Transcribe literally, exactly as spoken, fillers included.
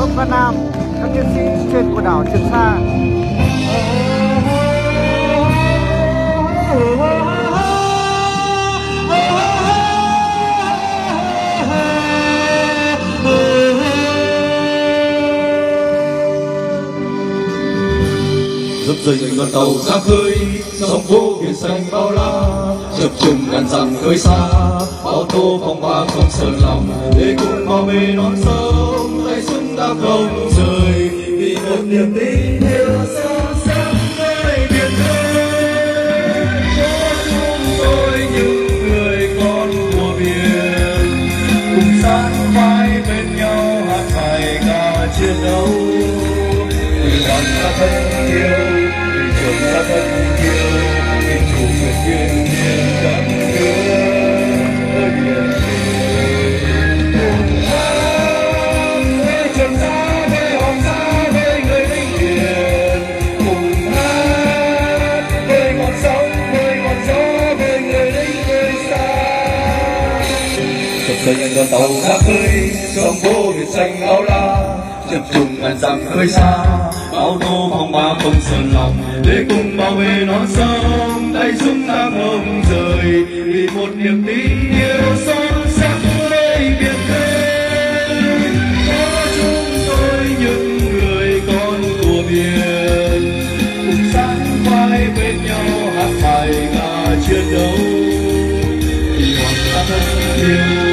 quốc Việt Nam, các chiến sĩ trên quần đảo Trường Sa. Dập dình con tàu ra khơi, sóng vỗ biển xanh bao la, chập trùng ngàn dặm khơi xa, bao tô phong ba không sợ lòng, để cùng bảo vệ non sông, tay súng đã không rời, vì một niềm tin yêu sâu sắc nơi biển khơi. Cho chúng tôi những người con của biển, cùng sát vai bên nhau hát bài ca chiến đấu. Vì đoàn ta thân yêu, vì trường ta thân yêu, vì chủ quyền kiên nhiên chẳng nơi biển. Cùng hát với Trường Sa, với Hoàng Sa, với người lính biển. Cùng hát với ngọn sóng, với ngọn gió, với người lính nơi xa. Chập khơi con tàu ra khơi, sóng vỗ biển xanh bao la, chập trùng ngàn dặm khơi xa, bao tô phong ba không sợ lòng, để cùng bảo vệ non sông, tay súng ta không rời, vì một niềm tin yêu son sắc nơi biển khơi. Có chúng tôi những người con của biển, cùng sát vai bên nhau hát bài ca chiến đấu, vì hoàng sa thân yêu.